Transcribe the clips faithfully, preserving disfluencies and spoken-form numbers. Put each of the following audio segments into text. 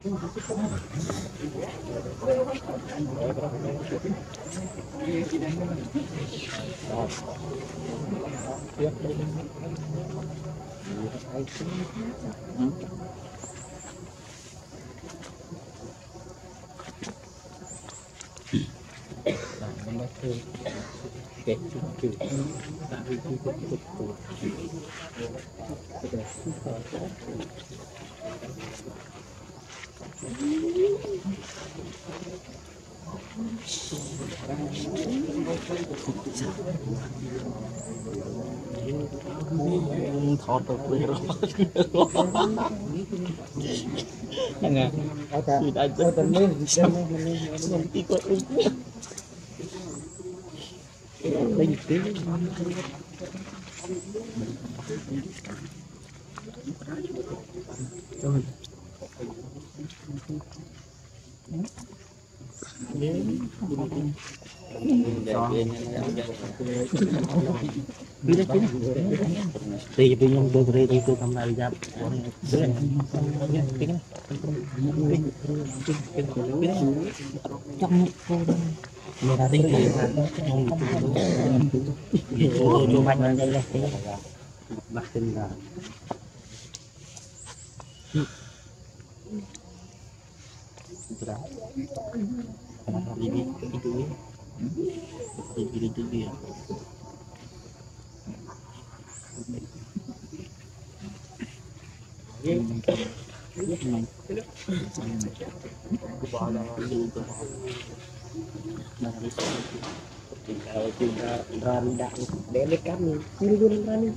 thọt được quê rồi nè thì đã rất là nên không tí có ý đây tí rồi thì bây giờ tôi tôi tôi tôi cầm lại ra trong người ta tính thì không tôi cho mạnh lên đây đây bắt tin là đó đi đi đi túi đi đi đi đi kalau kita rendah delek kami ini gue berani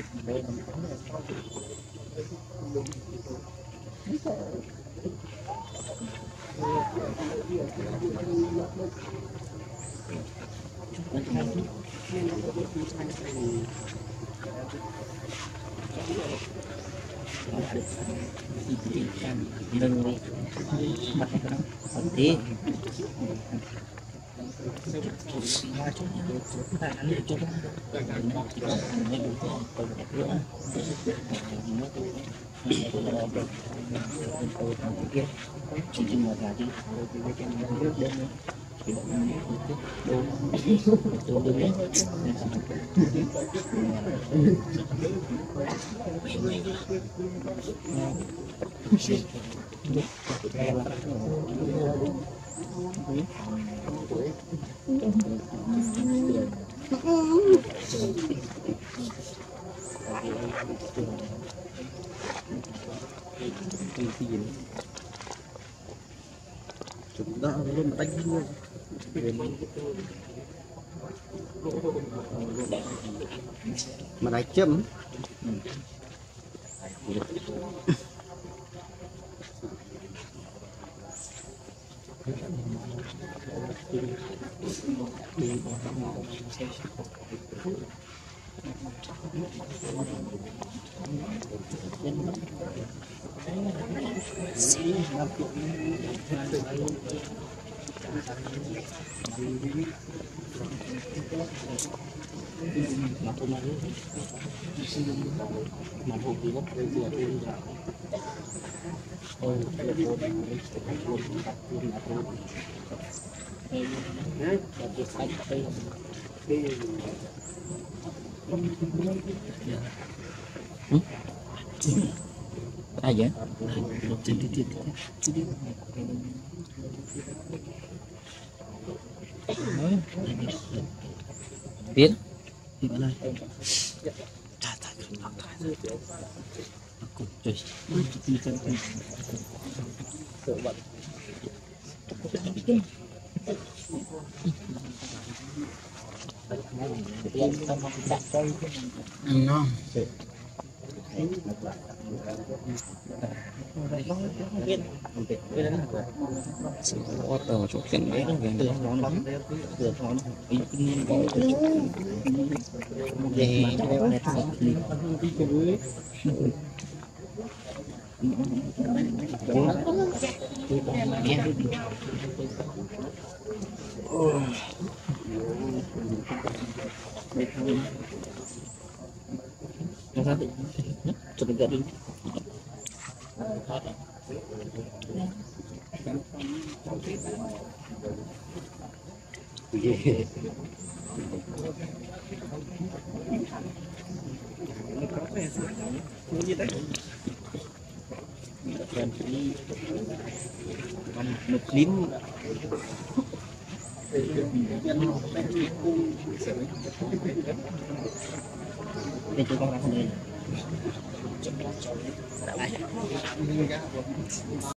nâng mặt tí chúng ta luôn đánh luôn mà đánh chấm aja biết thì bạn ơi trả trả trả trả aku cuy nó semua tahu cukup ini yang dia nonton dia nonton ini coba jadi Một lín để cho con ra không đi.